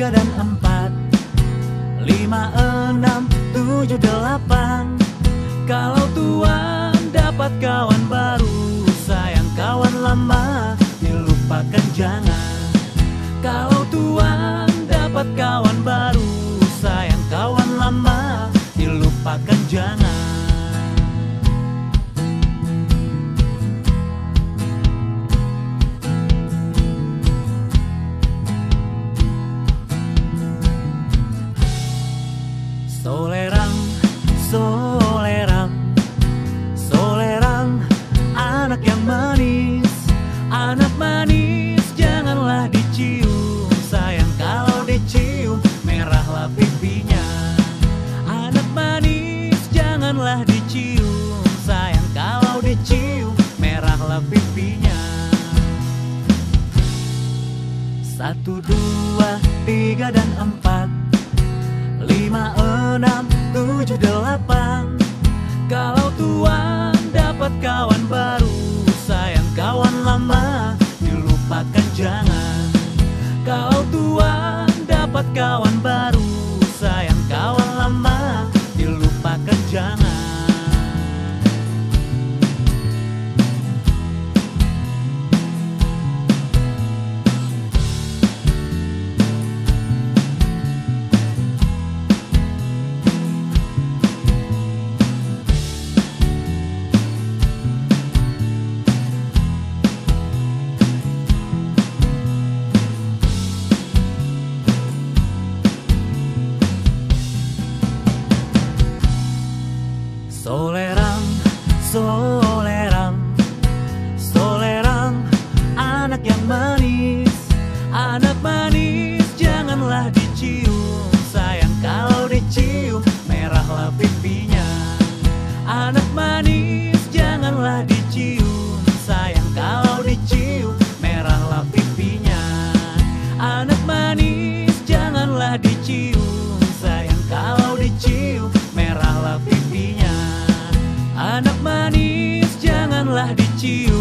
dan 4, 5, 6, 7, 8. Kalau Tuhan dapat kawan baru, sayang kawan lama dilupakan jangan. Kalau Tuhan dapat kawan baru, sayang kawan lama dilupakan jangan. Solerang, solerang, solerang, anak yang manis, anak manis, janganlah dicium, sayang kalau dicium merahlah pipinya. Anak manis, janganlah dicium, sayang kalau dicium merahlah pipinya. 1, 2, 3 dan 4, 5, 6, 7, 8. Kalau Tuhan dapat kawan baru, sayang kawan lama dilupakan jangan. Kalau Tuhan dapat kawan baru, sayang kawan lama dilupakan jangan. Solerang, solerang, solerang, anak yang manis, anak manis, janganlah dicium, sayang kalau dicium merahlah pipinya. Anak manis, janganlah dicium, sayang kalau dicium merahlah pipinya. Anak manis, janganlah dicium, sayang kalau dicium merahlah pipinya. Anak manis, janganlah dicium,